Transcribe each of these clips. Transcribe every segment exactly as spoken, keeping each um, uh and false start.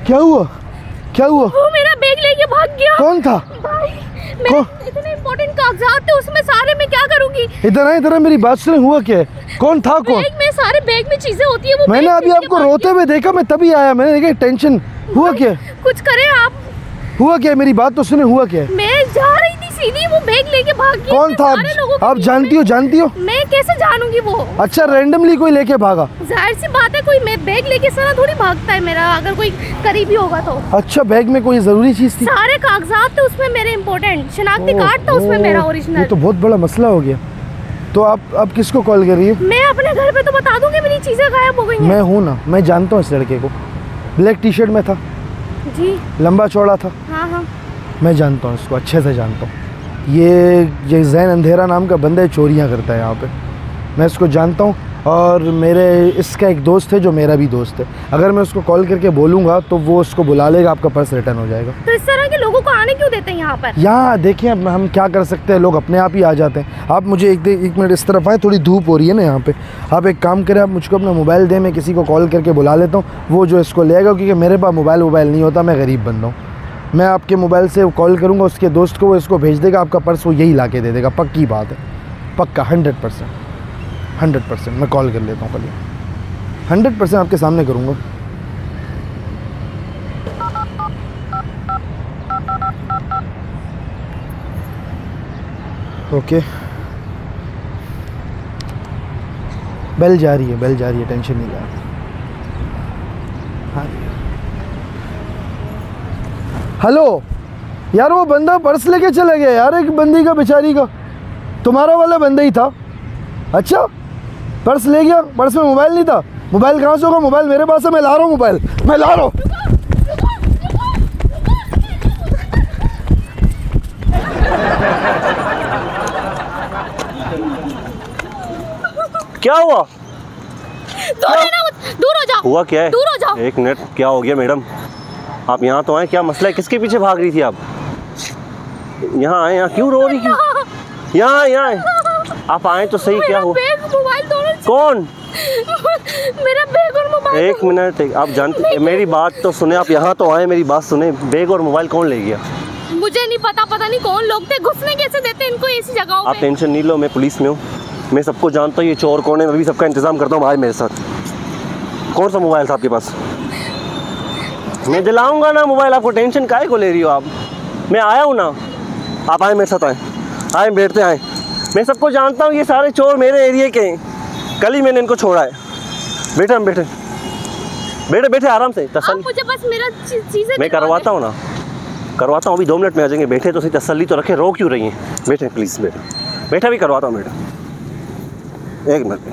क्या हुआ क्या हुआ? वो मेरा बैग लेके भाग गया। कौन था? भाई मेरे इतने इम्पोर्टेंट कागजात थे उसमें, सारे मैं क्या करूंगी? इधर आ इधर आ, मेरी बात सुने, हुआ क्या है? कौन था? कौन? बैग में सारे बैग में चीजें होती है, वो मैंने अभी आपको रोते हुए देखा, मैं तभी आया, मैंने देखा टेंशन। हुआ क्या? कुछ करें आप। हुआ क्या? मेरी बात तो सुने, हुआ क्या? मैं जा रही थी सीधी, वो बैग लेके भाग गया। कौन था? आप जानती हो? जानती हो? मैं कैसे जानूंगी वो? अच्छा, रैंडमली कोई लेके भागा? जाहिर सी बात है, कोई मैं बैग लेके सारा थोड़ी भागता है मेरा, अगर कोई करीबी होगा तो। अच्छा, बैग में कोई जरूरी चीज थी? सारे कागजात थे उसमें मेरे इम्पोर्टेंट, शनाख्ती कार्ड था उसमें मेरा ओरिजिनल। ये तो बहुत बड़ा मसला हो गया। तो आप अब किसको कॉल कर रही है? मैं अपने घर पे तो बता दूंगी, मेरी चीजें गायब हो गई हैं। मैं हूँ ना, मैं जानता हूँ इस लड़के को। ब्लैक टी शर्ट में था जी, लंबा चौड़ा था। हाँ हाँ मैं जानता हूँ इसको, अच्छे से जानता हूँ। ये ये जैन अंधेरा नाम का बंदा है, चोरियाँ करता है यहाँ पे। मैं इसको जानता हूँ और मेरे इसका एक दोस्त है जो मेरा भी दोस्त है। अगर मैं उसको कॉल करके बोलूँगा तो वो उसको बुला लेगा, आपका पर्स रिटर्न हो जाएगा। तो इस तरह के लोगों को आने क्यों देते हैं यहाँ पर? यहाँ देखिए, अब हम क्या कर सकते हैं, लोग अपने आप ही आ जाते हैं। आप मुझे एक एक मिनट इस तरफ आए, थोड़ी धूप हो रही है ना यहाँ पे। आप एक काम करें, आप मुझको अपना मोबाइल दें, मैं किसी को कॉल करके बुला लेता हूँ, वो जो इसको ले आएगा, क्योंकि मेरे पास मोबाइल मोबाइल नहीं होता, मैं गरीब बंदा हूँ। मैं आपके मोबाइल से कॉल करूँगा, उसके दोस्त को, वो इसको भेज देगा, आपका पर्स वो यही ला के दे देगा। पक्की बात है, पक्का, हंड्रेड परसेंट हंड्रेड परसेंट मैं कॉल कर लेता हूँ कल, हंड्रेड परसेंट आपके सामने करूँगा। ओके, बेल जा रही है, बेल जा रही है, टेंशन नहीं ले। हाँ, हेलो यार, वो बंदा पर्स लेके चला गया यार, एक बंदी का, बेचारी का। तुम्हारा वाला बंदा ही था? अच्छा, पर्स ले गया, पर्स में मोबाइल नहीं था। मोबाइल कहाँ से होगा? मोबाइल मेरे पास है, मैं ला रहा हूँ मोबाइल, मैं ला रहा हूँ। क्या हुआ? दूर है ना, दूर हो जाओ। हुआ क्या है? दूर हो जाओ। एक मिनट, क्या हो गया मैडम? आप यहाँ तो आए, क्या मसला है? किसके पीछे भाग रही थी आप? यहाँ आए, यहाँ क्यों रो रही थी? यहाँ यहाँ आप आए तो सही, क्या हुआ? मोबाइल दोनों। कौन? मेरा बैग और मोबाइल। एक मिनट, एक, आप जानते, मेरी बात तो सुने, आप यहाँ तो आए, मेरी बात सुने। बैग और मोबाइल कौन ले गया? मुझे नहीं पता, पता नहीं कौन लोग थे, घुसने कैसे देते इनको ऐसी जगहों पे? आप टेंशन नहीं लो, मैं पुलिस में हूँ, मैं सबको जानता हूँ, ये चोर कौन है, मैं भी सबका इंतजाम करता हूँ। भाई मेरे साथ कौन सा मोबाइल था आपके पास? मैं दिलाऊंगा ना मोबाइल आपको, टेंशन काहे को ले रही हो आप? मैं आया हूँ ना, आप आए मेरे साथ, आए आए बैठते आए। मैं सबको जानता हूँ, ये सारे चोर मेरे एरिया के हैं, कल ही मैंने इनको छोड़ा है। बैठे हम बैठे बैठे बैठे आराम से, तसल्ली। मुझे बस मेरा चीजें मैं करवाता हूँ ना, करवाता हूँ, अभी दो मिनट में आ जाएंगे। बैठे तो सही, तसल्ली तो रखे, रो क्यों रही हैं? बैठे प्लीज़, बैठे बैठा भी करवाता हूँ बेटा, एक मिनट।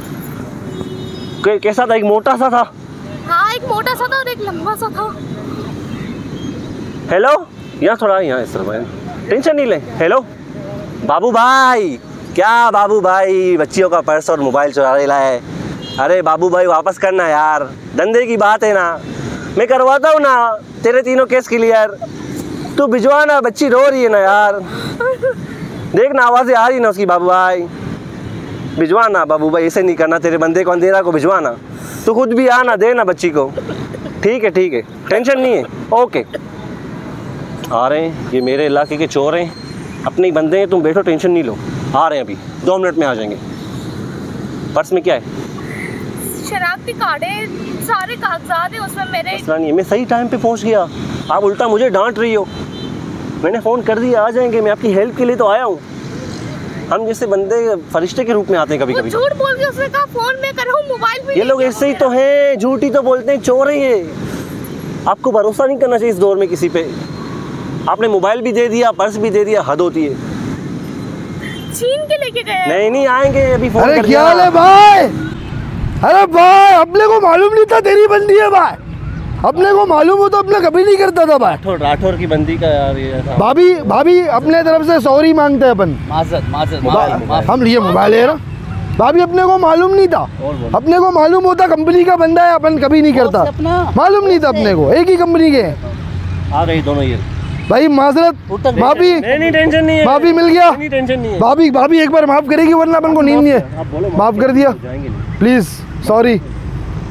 कैसा था? एक मोटा सा था? हाँ, एक मोटा सा था और एक लंबा सा था। हेलो, यहाँ थोड़ा यहाँ इस तरफ, टेंशन नहीं ले। हेलो बाबू भाई, क्या बाबू भाई, बच्चियों का पर्स और मोबाइल चुरा रहा है? अरे बाबू भाई वापस करना यार, धंधे की बात है ना, मैं करवाता हूँ ना तेरे तीनों केस क्लियर। तू भिजवा ना, बच्ची रो रही है ना यार, देख ना आवाज़ें आ रही ना उसकी। बाबू भाई भिजवा ना, बाबू भाई ऐसे नहीं करना, तेरे बंदे को अंधेरा को भिजवा ना, तू खुद भी आना, दे ना बच्ची को। ठीक है ठीक है, टेंशन नहीं है, ओके। आ रहे हैं, ये मेरे इलाके के चोर हैं, अपने ही बंदे हैं, तुम बैठो, टेंशन नहीं लो, आ रहे हैं, अभी दो मिनट में आ जाएंगे। पर्स में क्या है? शरारती कार्ड है, सारे कागजात हैं उसमें मेरे। मसला नहीं है, मैं सही टाइम पे पहुंच गया, आप उल्टा मुझे डांट रही हो। मैंने फ़ोन कर दिया, आ जाएंगे, मैं आपकी हेल्प के लिए तो आया हूँ। हम जैसे बंदे फरिश्ते के रूप में आते हैं कभी कभी। झूठ बोल के उसने कहा फ़ोन में कर रहा हूँ, मोबाइल भी। ये लोग ऐसे ही तो हैं, झूठी तो बोलते हैं, चोर हैं ये। आपको भरोसा नहीं करना चाहिए इस दौर में किसी पे। आपने मोबाइल भी दे दिया, पर्स भी दे दिया, हद होती है। छीन के लेके गए। नहीं नहीं आएंगे, अभी फोन अरे कर क्या हाल है भाई? अरे भाई, अपने को मालूम नहीं था तेरी बंदी है भाई, अपने को मालूम हो तो अपने कभी नहीं करता था भाई। राठौर राठौर की बंदी का यार ये था। भाभी भाभी अपने तरफ से सॉरी मांगते हैं अपन, माजरत माजरत, हम लिए मोबाइल है ना। भाभी अपने को मालूम नहीं था, अपने को मालूम होता कंपनी का बंदा है, अपन कभी नहीं करता, मालूम नहीं था अपने को, एक ही कंपनी के आ गई दोनों ये। भाई माजरत, भाभी नहीं टेंशन नहीं है, भाभी मिल गया, नहीं टेंशन नहीं है। भाभी भाभी एक बार माफ करेगी, वरना अपन को नींद नहीं है। माफ कर दिया प्लीज, सॉरी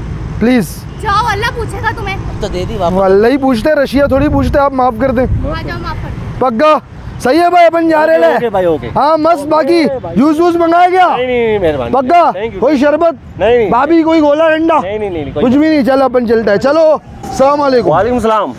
प्लीज। जाओ, अल्लाह पूछेगा तुम्हें। तो दे दी वापस। अल्लाह ही पूछते हैं, रशिया थोड़ी पूछते हैं। आप माफ कर दें। हाँ जाओ, माफ कर। पक्का सही है भाई, अपन जा रहे ओके भाई, ओके। हैं। हाँ मस्त। बाकी जूस वूस मंगाया क्या? नहीं नहीं, मेहरबानी। पक्का Thank you। कोई शरबत? नहीं नहीं भाभी कोई गोला डंडा? नहीं नहीं नहीं, कोई कुछ भी नहीं। चलो अपन चलता है। चलो सलाम वालेकुम। वालेकुम सलाम।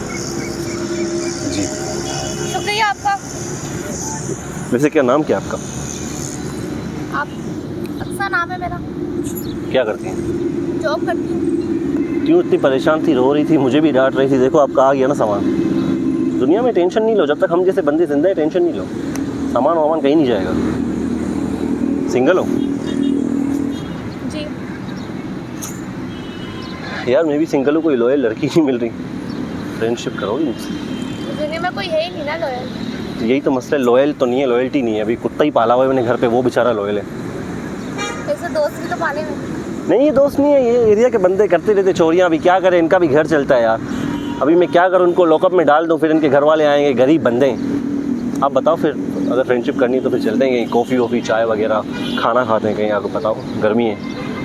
जी, शुक्रिया आपका। वैसे क्या नाम क्या है आपका? आप अच्छा नाम है मेरा। क्या करती हैं? जॉब करती हूँ। क्यों इतनी परेशान थी, रो रही थी, मुझे भी डांट रही थी। देखो आपका आ गया ना सामान। दुनिया में टेंशन नहीं लो, जब तक हम जैसे बंदे जिंदा है टेंशन नहीं लो। सामान वामान कहीं नहीं जाएगा। सिंगल हो? जी। यार मैं भी सिंगल हूँ, कोई लॉयल लड़की नहीं मिल रही। फ्रेंडशिप करोगी मुझसे? दुनिया में कोई है ही नहीं ना लॉयल। यही तो मसला है, लॉयल तो नहीं है, लॉयल्टी नहीं है। अभी कुत्ता ही पाला हुआ है मैंने घर पे, वो बेचारा लॉयल है। ऐसे दोस्त भी तो पाले हुए। नहीं ये दोस्त नहीं है, ये एरिया के बंदे करते रहते चोरियाँ। अभी क्या करें, इनका भी घर चलता है यार। अभी मैं क्या करूँ, उनको लॉकअप में डाल दूँ, फिर इनके घर वाले आएंगे, गरीब बंदे हैं। आप बताओ फिर, अगर फ्रेंडशिप करनी है तो फिर चलते हैं कहीं कॉफ़ी वॉफ़ी चाय वगैरह खाना खाते हैं कहीं। आपको बताओ गर्मी है,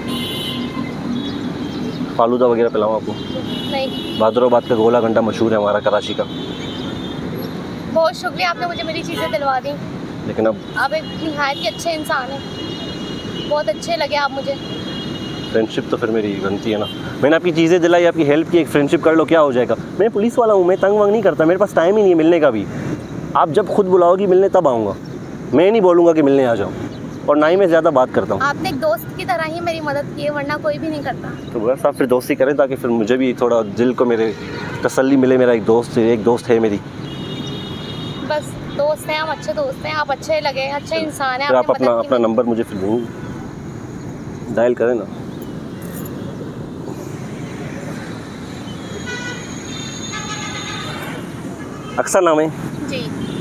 फालूदा वगैरह पिलाऊँ आपको? नहीं। भादरोबाद का गोला घंटा मशहूर है हमारा, कराची का। बहुत शुक्रिया, आपने मुझे मेरी चीज़ें दिलवा दी। लेकिन अब आप एक निहायत के अच्छे इंसान हैं, बहुत अच्छे लगे आप मुझे। फ्रेंडशिप तो फिर मेरी बनती है ना। मैंने आपकी चीज़ें दिलाई, आपकी हेल्प की, एक फ्रेंडशिप कर लो, क्या हो जाएगा? मैं पुलिस वाला हूँ, मैं तंग वंग नहीं करता, मेरे पास टाइम ही नहीं है मिलने का भी। आप जब खुद बुलाओगी मिलने तब आऊँगा, मैं नहीं बोलूँगा कि मिलने आ जाओ। और ना ही मैं ज़्यादा बात करता हूँ। आपने एक दोस्त की तरह ही मेरी मदद की है, वरना कोई भी नहीं करता। तो बस आप फिर दोस्ती करें, ताकि फिर मुझे भी थोड़ा दिल को मेरे तसल्ली मिले। मेरा एक दोस्त एक दोस्त है मेरी। बस दोस्त हैं, हम अच्छे दोस्त हैं, आप अच्छे लगे, अच्छे इंसान हैं। फिर आप आपने अपना मदद की अपना मेरी। नंबर मुझे फिर देंगे, डायल करें ना। अक्सर नाम है? जी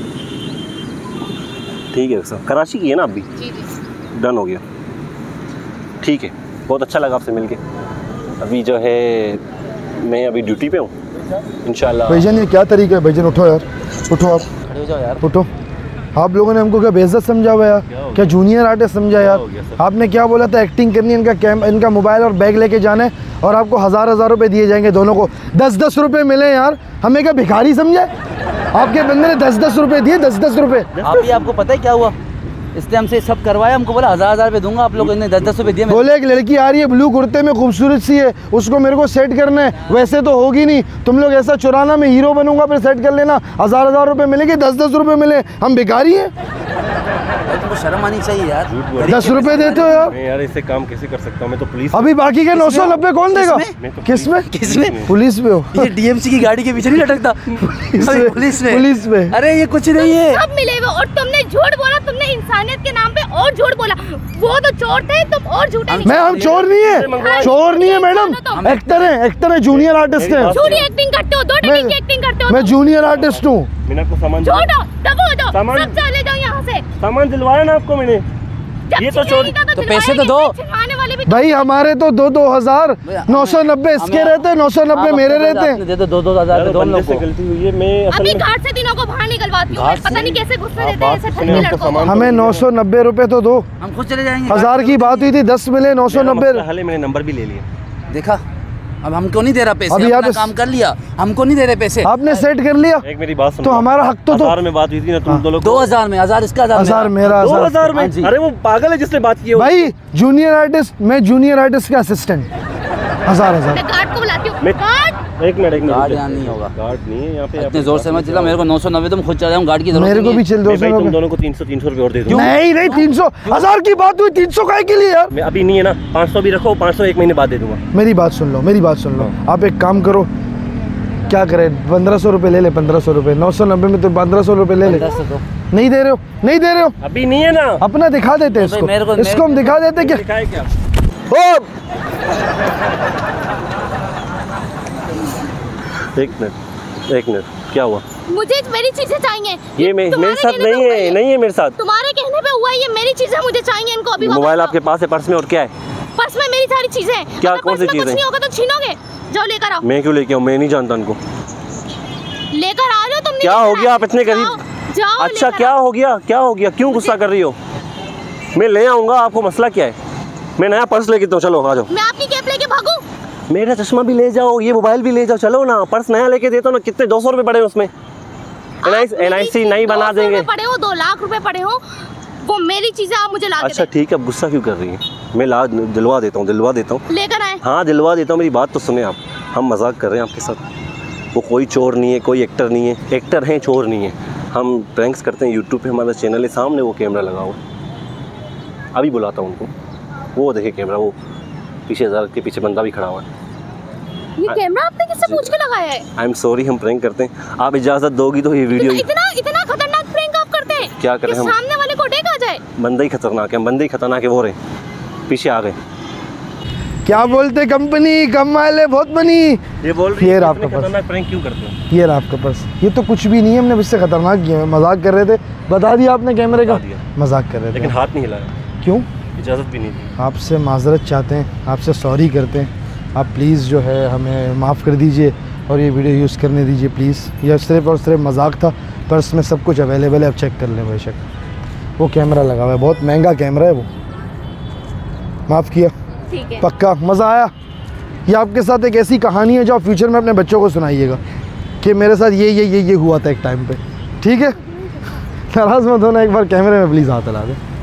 ठीक है अक्सर, कराची की है ना आप भी? जी जी। डन हो गया, ठीक है। बहुत अच्छा लगा आपसे मिलके। अभी जो है मैं अभी ड्यूटी पे हूँ, इंशाल्लाह। भाईजान ये क्या तरीका है? भाईजान उठो यार, उठो आप, खड़े हो जाओ यार। उठो। आप लोगों ने हमको क्या बेइज्जत समझा हुआ यार? क्या जूनियर आर्टिस्ट समझा यार? आपने क्या बोला था? एक्टिंग करनी है, इनका कैम इनका मोबाइल और बैग लेके जाना है, और आपको हज़ार हज़ार रुपए दिए जाएंगे दोनों को। दस दस रुपए मिले यार, हमें क्या भिखारी समझे? आपके बंदे ने दस दस रुपए दिए, दस दस रुपए। आप ही आपको पता है क्या हुआ? इसने हमसे सब करवाया, हमको बोला हजार हजार रुपए दूंगा, आप लोगों ने दस दस रुपए दिए। बोले एक लड़की आ रही है ब्लू कुर्ते में, खूबसूरत सी है, उसको मेरे को सेट करना है। वैसे तो होगी नहीं, तुम लोग ऐसा चुराना, मैं हीरो बनूंगा, फिर सेट कर लेना। हज़ार हज़ार रुपए मिलेंगे, दस दस रुपए मिले, हम भिखारी हैं? तुमको शर्म आनी चाहिए यार। दस रुपए देते हो यार? मैं यार इससे काम कैसे कर सकता हूँ, मैं तो पुलिस। अभी बाकी के नौ सौ नब्बे कौन देगा? मैं तो किस में? किसमें? पुलिस में हो? ये डीएमसी की गाड़ी के पीछे नहीं लटकता? पुलिस अभी में, पुलिस में। पुलिस में। अरे ये कुछ नहीं है। सब मिले हुए, और तुमने झूठ बोला, तुमने इंसानियत के नाम पे और झूठ बोला। वो तो चोर थे, तुम और झूठे मैं हम चोर नहीं है, चोर नहीं है मैडम, एक्टर है, एक्टर है, जूनियर आर्टिस्ट है। झूठी एक्टिंग करते हो, दो मैं टकी की एक्टिंग करते हो। मैं जूनियर आर्टिस्ट हूँ। मैंने आपको सामान छोड़ो, दबो दो, सामान- सब चले जाओ यहाँ से। सामान दिलवाया ना आपको मैंने। जब ये तो छिनाई चोर- था तो पैसे तो दो। छिनवाने वाले भी भाई हमारे तो दो दो हजार नौ सौ नब्बे इसके हमें- रहते हैं, नौ सौ नब्बे मेरे रहते हैं। दे दो दो दो हजार यार, दो बंदे लोग से को। गलती हुई है, मैं असल अभी में घाट से दिनों को बाहर निकलवाती हूँ। घाट पता से? नहीं कैसे गुस्सा हाँ, देते हैं बात ऐसे तो ठंडे सुनिए, लड़कों आपको को। सामान- हमें नौ सौ नब्बे रुपए तो दो। हम खुद चले जाएंगे। हजार की बात हुई थी, दस मिले, नौ सौ नब्बे। हाल मैंने नंबर भी ले लिया। देखा, अब हमको नहीं दे रहा पैसे। अभी अपना आप इस- काम कर लिया, हमको नहीं दे रहे पैसे। आपने सेट कर लिया एक मेरी बात सुनो। तो हमारा हक तो दो। हजार में बात हुई थी ना तुम दो लोग। दो हजार में, हजार इसका, हजार हजार मेरा। मेरा, दो हजार हजार हाँ जी। में? अरे वो पागल है जिसने बात की है वो। भाई जूनियर आर्टिस्ट, मैं जूनियर आर्टिस्ट का असिस्टेंट, हजार हजार। मैं गार्ड को बुलाती हूँ। मैं- गार्ड, एक मिनट एक मिनट गार्ड रुको। यहाँ नहीं होगा। गार्ड नहीं है यहाँ पे। इतने जोर से मत चिल्ला, मेरे को नौ सौ नब्बे तुम खुद चले जाऊँ, गार्ड की जरूरत मेरे को नहीं भी है। चिल दो मैं भाई सौ तुम रुपए। दोनों को तीन सौ तीन सौ रुपये और दे दूँ। नहीं नहीं, तीन सौ, हजार की बात हुई, तीन सौ काय के लिए यार? मैं अभी नहीं है ना, पाँच सौ भी रखो, पाँच सौ एक महीने बाद दे दूंगा। मेरी बात सुन लो, मेरी बात सुन लो। आप एक काम करो, क्या करें, पंद्रह सौ रुपये ले ले, पंद्रह सौ रुपये, नौ सौ नब्बे में तो पंद्रह सौ रुपये ले ले। दस दो। नहीं दे रहे हो, नहीं दे रहे हो, अभी नहीं है ना। अपना दिखा देते हैं भाई, इसको, मेरे को- इसको हम मेरे- दिखा देते क्या? दिखाए क्या? ओ एक मिनट एक मिनट, क्या हुआ? मुझे मेरी चीजें चाहिए। ये मे- तुम्हारे मेरे साथ कहने पे नहीं हुआ है, ये। नहीं है मेरे साथ। तुम्हारे कहने पे हुआ ये, मेरी चीजें मुझे चाहिए, इनको अभी वापस मोबाइल दो। आपके पास है, पर्स में, और क्या है? पर्स में मेरी सारी चीजें हैं। क्या, अगर कौन पर्स सी में चीजें? कुछ नहीं होगा तो छीनोगे। जाओ लेकर आओ। मैं क्यों लेके आऊँ? मैं नहीं जानता उनको। लेकर आ रहे हो तुम? क्या हो गया, आप इतने करीब? जाओ, जाओ अच्छा लेकर क्या आओ। हो गया, क्या हो गया, क्यों गुस्सा कर रही हो? मैं ले आऊँगा, आपको मसला क्या है? मैं नया पर्स लेके तो चलो आ जाओ। मैं आपकी कैप लेके भागूं? मेरा चश्मा भी ले जाओ, ये मोबाइल भी ले जाओ, चलो ना, पर्स नया लेके देता हूँ ना, कितने दो सौ रुपये पड़े हैं उसमें, एन आई सी नई बना देंगे। पड़े हो दो लाख रुपए पड़े हो, वो मेरी चीजें आप मुझे ला के अच्छा ठीक है, अब गुस्सा क्यों कर रही है? मैं ला दिलवा देता हूँ, दिलवा देता हूँ, लेकर आए। हाँ दिलवा देता हूँ, मेरी बात तो सुने आप, हम मजाक कर रहे हैं आपके साथ। वो कोई चोर नहीं है, कोई एक्टर नहीं है, एक्टर हैं चोर नहीं है। हम प्रैंक्स करते हैं यूट्यूब पे, हमारा चैनल है, सामने वो कैमरा लगा हुआ। अभी बुलाता हूँ उनको, वो देखे कैमरा, वो पीछे हजार के पीछे बंदा भी खड़ा हुआ है। ये कैमरा आपने किससे पूछ के लगाया है? आई एम सॉरी, हम प्रैंक करते हैं, आप इजाज़त दोगी तो ये वीडियो। इतना इतना खतरनाक प्रैंक आप करते हैं? क्या करें हम, सामने वाले को टेक आ जाए। बंदा ही खतरनाक है, बंदे ही खतरनाक है, वो रहे पीछे आ गए। क्या बोलते कंपनी कम वाले बहुत बनी। ये बोल रही ये है आपका पर्स, खतरनाक प्रैंक क्यों करते हो? ये रहा आपका पर्स। ये तो कुछ भी नहीं है, हमने इससे खतरनाक किया है, मजाक कर रहे थे, बता दिया आपने कैमरे का, मजाक कर रहे थे। लेकिन हाथ नहीं हिलाया। क्यों? इजाज़त भी नहीं दी। आपसे माजरत चाहते हैं, आपसे सॉरी करते हैं, आप प्लीज़ जो है हमें माफ़ कर दीजिए और ये वीडियो यूज़ करने दीजिए प्लीज़। यह सिर्फ़ और सिर्फ मजाक था, पर्स में सब कुछ अवेलेबल है, आप चेक कर लें बेशक। वो कैमरा लगा हुआ है, बहुत महंगा कैमरा है वो। माफ़ किया, ठीक है, पक्का मज़ा आया। ये आपके साथ एक ऐसी कहानी है जो आप फ्यूचर में अपने बच्चों को सुनाइएगा कि मेरे साथ ये ये ये ये हुआ था एक टाइम पे। ठीक है, नाराज़ मत होना, एक बार कैमरे में प्लीज़ हाथ हिला दें।